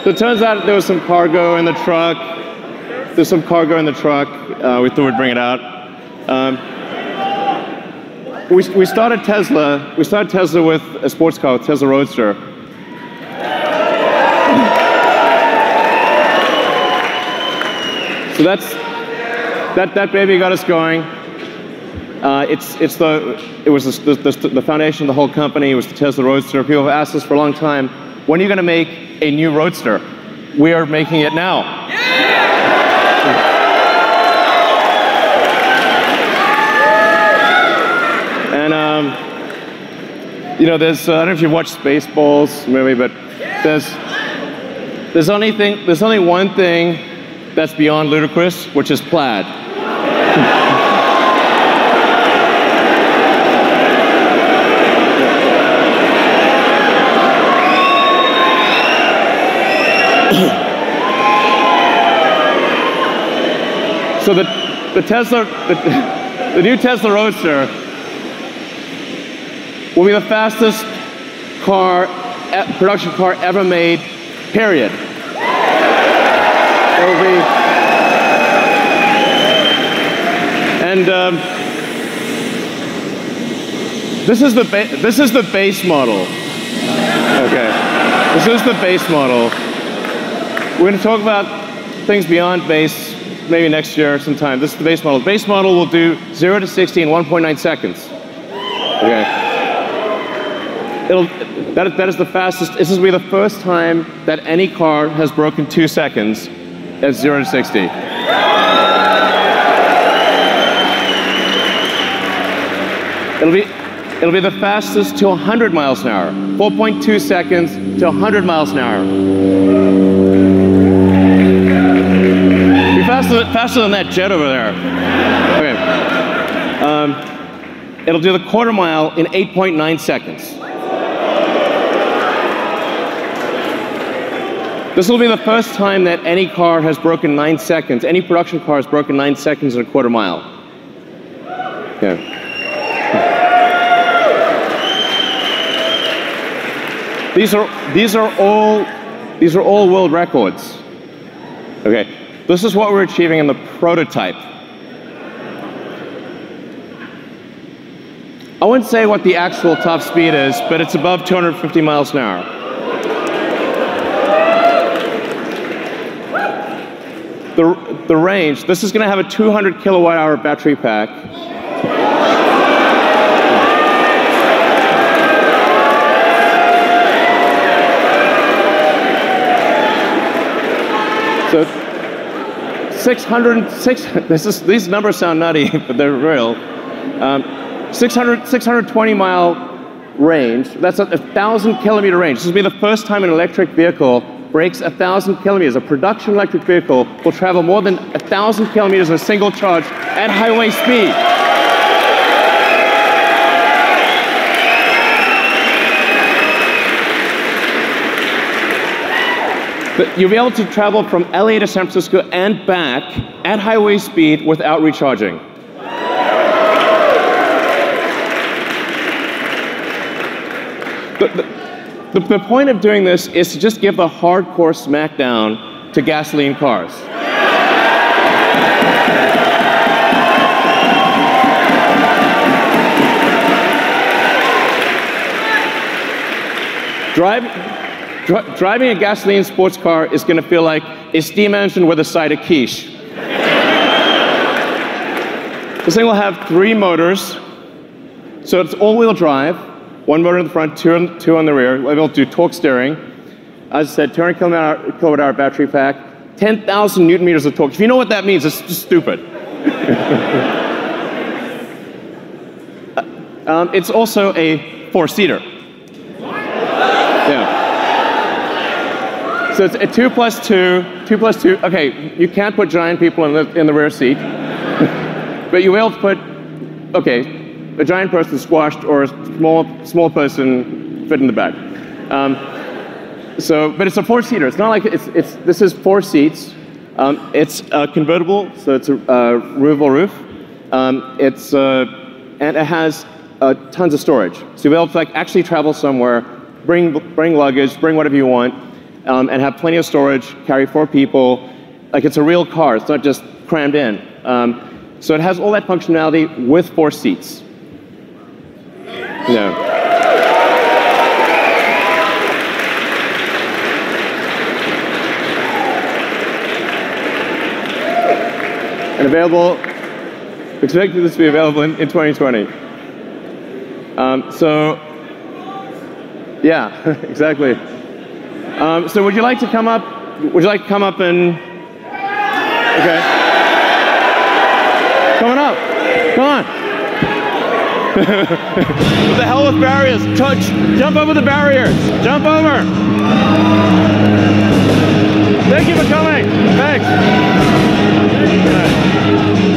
So it turns out there was some cargo in the truck. There's some cargo in the truck. We thought we'd bring it out. We started Tesla. We started Tesla with a sports car, Tesla Roadster. So that baby got us going. It was the foundation of the whole company. It was the Tesla Roadster. People have asked us for a long time, when are you going to make a new Roadster? We are making it now. And you know, there's I don't know if you've watched Spaceballs movie, but there's only one thing that's beyond ludicrous, which is plaid. So the new Tesla Roadster will be the fastest production car ever made, period. It will be, and this is the base model. Okay, this is the base model. We're going to talk about things beyond base maybe next year sometime. This is the base model. The base model will do 0 to 60 in 1.9 seconds. Okay. That is the fastest. This will be the first time that any car has broken 2 seconds at 0 to 60. It'll be the fastest to 100 miles an hour. 4.2 seconds to 100 miles an hour. Be faster than that jet over there. Okay. It'll do the quarter mile in 8.9 seconds. This will be the first time that any car has broken 9 seconds. Any production car has broken 9 seconds in a quarter mile. Yeah. These are all world records. Okay. This is what we're achieving in the prototype. I wouldn't say what the actual top speed is, but it's above 250 miles an hour. The range, this is going to have a 200 kilowatt hour battery pack. So these numbers sound nutty, but they're real. 620 mile range, that's a 1,000 kilometer range. This will be the first time an electric vehicle breaks 1,000 kilometers. A production electric vehicle will travel more than 1,000 kilometers in a single charge at highway speed. But you'll be able to travel from LA to San Francisco and back at highway speed without recharging. The point of doing this is to just give the hardcore smackdown to gasoline cars. Driving a gasoline sports car is going to feel like a steam engine with a side of quiche. This thing will have 3 motors, so it's all-wheel drive. 1 motor in the front, 2 on the rear. We'll be able to do torque steering. As I said, 200 kilowatt hour battery pack, 10,000 newton meters of torque. If you know what that means, it's just stupid. It's also a 4-seater. Yeah. So it's a 2 plus 2. Okay, you can't put giant people in the rear seat, but you'll be able to put, okay, a giant person squashed or a small person fit in the back. But it's a 4-seater. It's not like this is 4 seats. It's convertible, so it's a removable roof. And it has tons of storage. So you'll be able to actually travel somewhere, bring luggage, bring whatever you want. and have plenty of storage, carry 4 people. Like, it's a real car, it's not just crammed in. So it has all that functionality with 4 seats. Yeah. And available, expected this to be available in 2020. So, yeah, exactly. So would you like to come up? Would you like to come up and? Okay. Coming up. Come on. What the hell with barriers? Jump over the barriers. Jump over. Thank you for coming. Thanks.